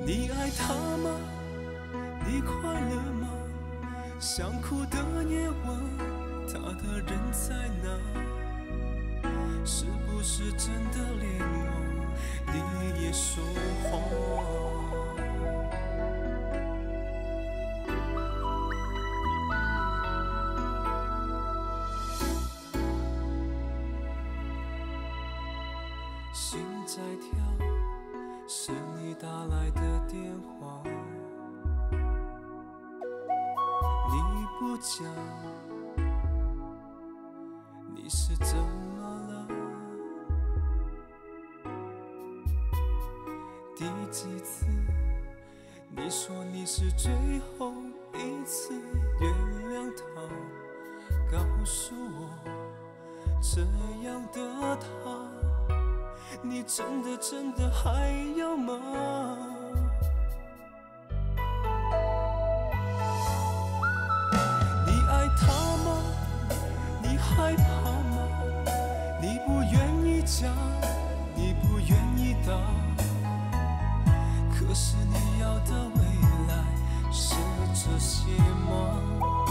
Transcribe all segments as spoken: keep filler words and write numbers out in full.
你爱他吗？你快乐吗？想哭的夜晚，他的人在哪？是不是真的连我你也说谎？心在跳，是你打来的电话，你不讲，你是怎么了？第几次你说你是最后一次原谅他，告诉我这样的他，你真的真的还要吗？你爱他吗？你害怕吗？你不愿意讲，你不愿意答，可是你要的未来是这些吗？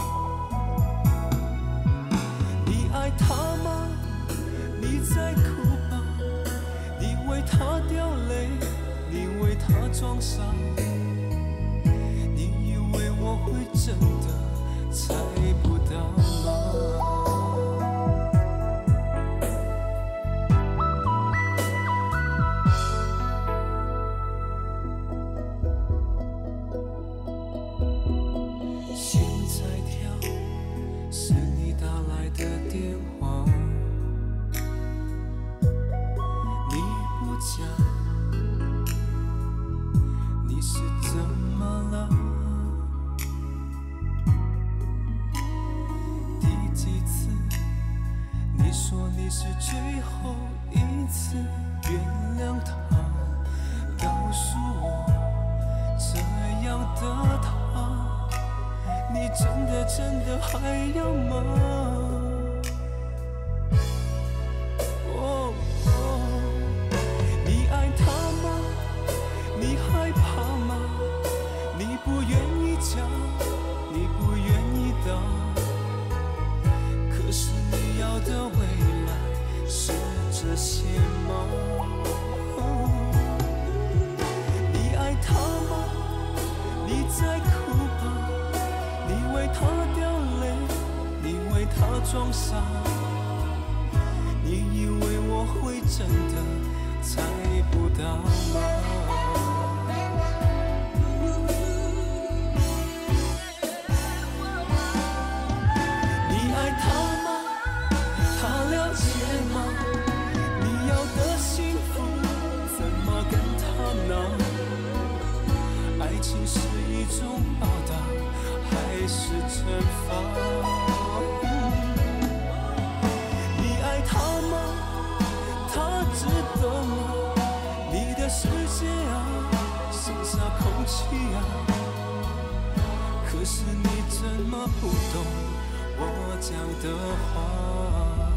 你爱他吗？你在哭吧，你为他掉泪，你为他装傻，你以为我会真的猜不到吗？心在跳，是你打来的电话，你不讲，你是怎么了？第几次你说你是最后一次原谅他，告诉我这样的他，你真的真的还要吗？哦哦，你爱他吗？你害怕吗？你不愿意讲，你不愿意答，可是你要的未来是这些吗？哦，你爱他吗？你在哭吧，你为他掉泪，你为他装傻，你以为我会真的猜不到吗？你爱他吗？他了解吗？你要的幸福怎么跟他拿？爱情是一种报答还是惩罚？你爱他吗？他值得吗？你的世界啊，剩下空气啊，可是你怎么不懂我讲的话？